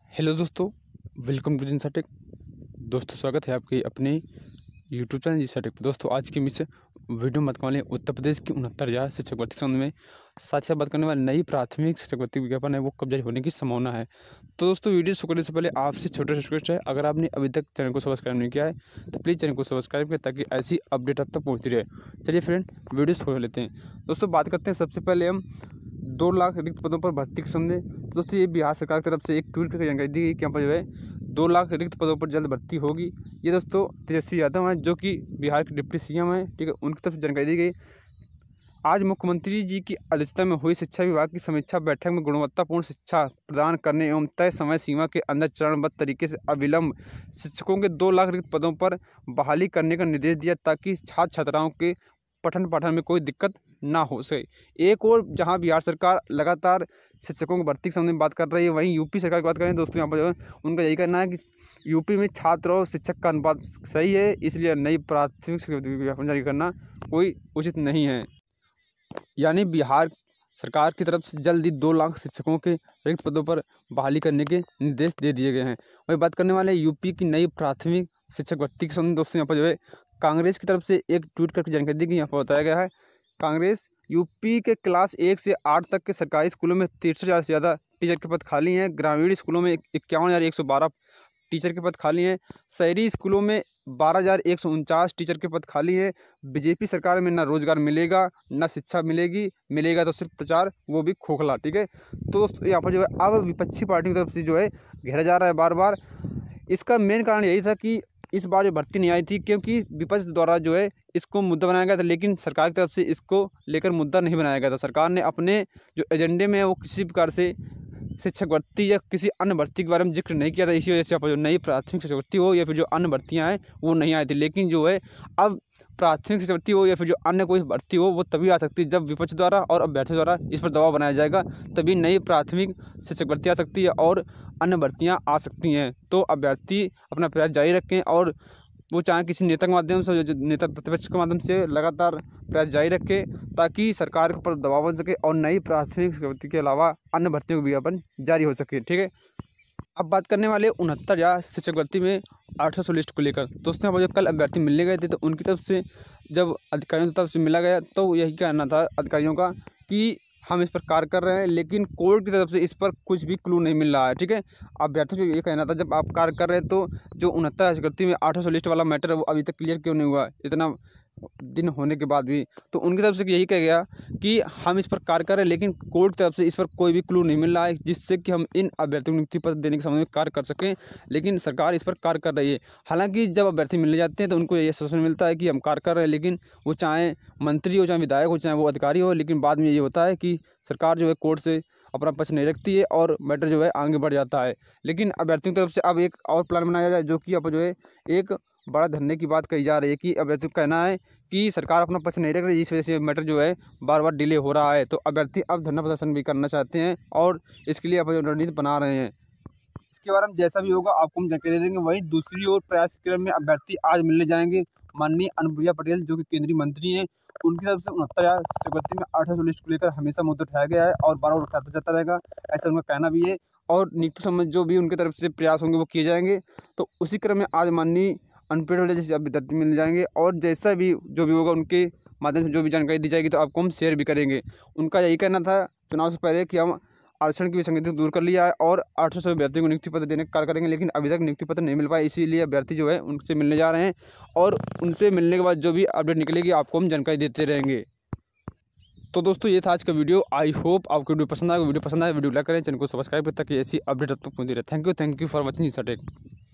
Hello दोस्तों, welcome to जिनसा take. दोस्तों स्वागत है आपके अपने यूट्यूब चैनल जिनसा टेक पर। दोस्तों आज की मिस वीडियो मत वाले उत्तर प्रदेश की 69,000 शिक्षक भर्ती संबंध में साथ ही बात करने वाले नई प्राथमिक शिक्षक भर्ती विज्ञापन है वो कब जारी होने की संभावना है। तो दोस्तों वीडियो शुरू करने से पहले आपसे छोटा सा रिक्वेस्ट है, अगर आपने अभी तक चैनल को सब्सक्राइब नहीं किया है तो प्लीज़ चैनल को सब्सक्राइब करें ताकि ऐसी अपडेट आप तक पहुँचती रहे। चलिए फ्रेंड वीडियो शुरू कर लेते हैं। दोस्तों बात करते हैं सबसे पहले हम 2 लाख रिक्त पदों पर भर्ती के संबंध में। दोस्तों ये बिहार सरकार की तरफ से एक ट्वीट करके जानकारी दी गई कि यहाँ पर जो है 2 लाख रिक्त पदों पर जल्द भर्ती होगी। ये दोस्तों तेजस्वी यादव हैं जो कि बिहार के डिप्टी सीएम हैं, ठीक है, उनकी तरफ से जानकारी दी गई। आज मुख्यमंत्री जी की अध्यक्षता में हुई शिक्षा विभाग की समीक्षा बैठक में गुणवत्तापूर्ण शिक्षा प्रदान करने एवं तय समय सीमा के अंदर चरणबद्ध तरीके से अविलंब शिक्षकों के 2 लाख रिक्त पदों पर बहाली करने का निर्देश दिया ताकि छात्र छात्राओं के पठन पाठन में कोई दिक्कत ना हो सके। एक और जहां बिहार सरकार लगातार शिक्षकों की भर्ती के संबंध में बात कर रही है, वहीं यूपी सरकार की बात करें दोस्तों, यहाँ पर जो है उनका यही कहना है कि यूपी में छात्र और शिक्षक का अनुपात सही है, इसलिए नई प्राथमिक विज्ञापन जारी करना कोई उचित नहीं है। यानी बिहार सरकार की तरफ से जल्द ही 2 लाख शिक्षकों के रिक्त पदों पर बहाली करने के निर्देश दे दिए गए हैं। वही बात करने वाले यूपी की नई प्राथमिक शिक्षक भर्ती के संबंध में दोस्तों यहाँ पर जो है कांग्रेस की तरफ से एक ट्वीट करके जानकारी दी गई। यहाँ पर बताया गया है कांग्रेस यूपी के क्लास 1 से 8 तक के सरकारी स्कूलों में 63,000 से ज़्यादा टीचर के पद खाली हैं। ग्रामीण स्कूलों में 51,112 टीचर के पद खाली हैं। शहरी स्कूलों में 12,149 टीचर के पद खाली हैं। बीजेपी सरकार में ना रोजगार मिलेगा ना शिक्षा मिलेगा तो सिर्फ प्रचार, वो भी खोखला, ठीक है। तो यहाँ पर जो है अब विपक्षी पार्टी की तरफ से जो है घेरा जा रहा है बार बार। इसका मेन कारण यही था कि इस बार ये भर्ती नहीं आई थी क्योंकि विपक्ष द्वारा जो है इसको मुद्दा बनाया गया था, लेकिन सरकार की तरफ से इसको लेकर मुद्दा नहीं बनाया गया था। सरकार ने अपने जो एजेंडे में है वो किसी प्रकार से शिक्षक भर्ती या किसी अन्य भर्ती के बारे में जिक्र नहीं किया था। इसी वजह से जो नई प्राथमिक शिक्षक भर्ती हो या फिर जो अन्य भर्तियाँ हैं वो नहीं आई थी। लेकिन जो है अब प्राथमिक शिक्षक भर्ती हो या फिर जो अन्य कोई भर्ती हो वो तभी आ सकती है जब विपक्ष द्वारा और अभ्यर्थी द्वारा इस पर दबाव बनाया जाएगा, तभी नई प्राथमिक शिक्षक भर्ती आ सकती है और अन्य भर्तियाँ आ सकती हैं। तो अभ्यर्थी अपना प्रयास जारी रखें और वो चाहे किसी नेता के माध्यम से, जो नेता प्रतिपक्ष के माध्यम से लगातार प्रयास जारी रखें ताकि सरकार के ऊपर दबाव बन सके और नई प्राथमिक भर्ती के अलावा अन्य भर्तियों को विज्ञापन जारी हो सके, ठीक है। अब बात करने वाले 69,000 शिक्षक भर्ती में 800 लिस्ट को लेकर। दोस्तों जब कल अभ्यर्थी मिलने गए थे तो उनकी तरफ से जब अधिकारियों की तरफ से मिला गया तो यही कहना था अधिकारियों का कि हम इस पर कार्य कर रहे हैं, लेकिन कोर्ट की तरफ से इस पर कुछ भी क्लू नहीं मिल रहा है, ठीक है। अभ्यर्थियों को ये कहना था जब आप कार्य कर रहे हैं तो जो 69,000 शिक्षार्थी में 800 लिस्ट वाला मैटर है वो अभी तक क्लियर क्यों नहीं हुआ इतना दिन होने के बाद भी। तो उनकी तरफ से यही कहा गया कि हम इस पर कार्य कर रहे हैं, लेकिन कोर्ट की तरफ से इस पर कोई भी क्लू नहीं मिल रहा है जिससे कि हम इन अभ्यर्थियों को नियुक्ति पत्र देने के संबंध में कार्य कर सकें, लेकिन सरकार इस पर कार्य कर रही है। हालांकि जब अभ्यर्थी मिलने जाते हैं तो उनको ये आश्वासन मिलता है कि हम कार्य कर रहे हैं, लेकिन वो चाहे मंत्री हो, चाहे विधायक हो, चाहे वो अधिकारी हो, लेकिन बाद में ये होता है कि सरकार जो है कोर्ट से अपना पक्ष नहीं रखती है और मैटर जो है आगे बढ़ जाता है। लेकिन अभ्यर्थियों की तरफ से अब एक और प्लान बनाया जाए जो कि अब जो है एक बड़ा धरने की बात कही जा रही है कि अभ्यर्थियों का कहना है कि सरकार अपना पक्ष नहीं रख रही, इस वजह से मैटर जो है बार बार डिले हो रहा है। तो अभ्यर्थी अब धरना प्रदर्शन भी करना चाहते हैं और इसके लिए अब रणनीति बना रहे हैं। इसके बारे में जैसा भी होगा आपको हम जानकारी दे देंगे। वहीं दूसरी ओर प्रयास क्रम में अभ्यर्थी आज मिलने जाएंगे माननीय अनुप्रिया पटेल जो कि केंद्रीय मंत्री हैं। उनकी तरफ से 69,000 शिक्षक भर्ती में 800 लिस्ट को लेकर हमेशा मुद्दा उठाया गया है और बार बार उठाता जाता रहेगा, ऐसा उनका कहना भी है। और नियुक्ति संबंध जो भी उनकी तरफ से प्रयास होंगे वो किए जाएंगे। तो उसी क्रम में आज माननीय अनुप्रिया पटेल जैसे अभ्यर्थी मिल जाएंगे और जैसा भी जो भी होगा उनके माध्यम से जो भी जानकारी दी जाएगी तो आपको हम शेयर भी करेंगे। उनका यही कहना था चुनाव से पहले कि हम आरक्षण की विसंगति दूर कर लिया है और 800 अभ्यर्थियों को नियुक्ति पत्र देने का कार्य करेंगे, लेकिन अभी तक नियुक्ति पत्र नहीं मिल पाया, इसीलिए अभ्यर्थी जो है उनसे मिलने जा रहे हैं और उनसे मिलने के बाद जो भी अपडेट निकलेगी आपको हम जानकारी देते रहेंगे। तो दोस्तों ये था आज का वीडियो। आई होप आपको वीडियो पसंद आएगा। वीडियो पसंद आए वीडियो लाइक करें, चैनल को सब्सक्राइब करें ताकि ऐसी अपडेट आप तक पहुंचती रहे। थैंक यू फॉर वॉचिंग जिनसा टेक।